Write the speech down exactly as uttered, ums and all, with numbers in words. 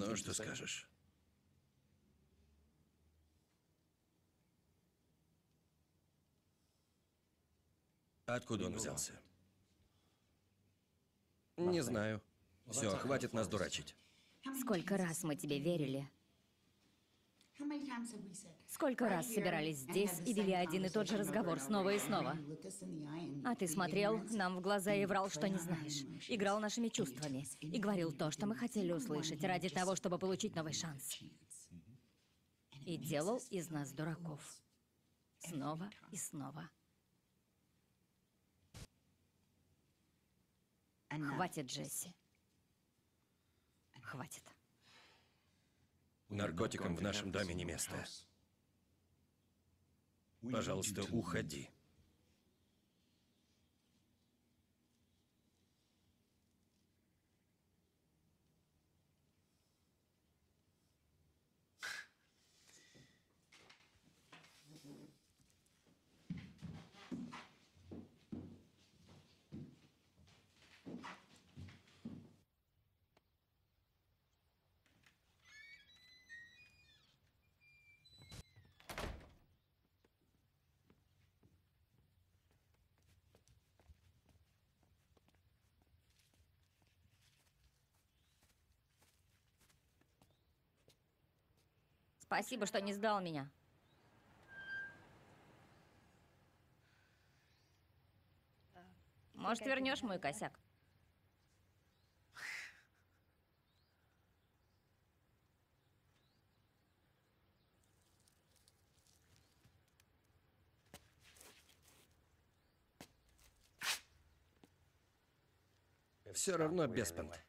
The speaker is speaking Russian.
Ну, что скажешь? Откуда он взялся? Не знаю. Все, хватит нас дурачить. Сколько раз мы тебе верили? Сколько раз собирались здесь и вели один и тот же разговор снова и снова? А ты смотрел нам в глаза и врал, что не знаешь. Играл нашими чувствами. И говорил то, что мы хотели услышать, ради того, чтобы получить новый шанс. И делал из нас дураков. Снова и снова. Хватит, Джесси. Хватит. Наркотикам в нашем доме не место. Пожалуйста, уходи. Спасибо, что не сдал меня. Может, вернешь мой косяк? Все равно беспонт.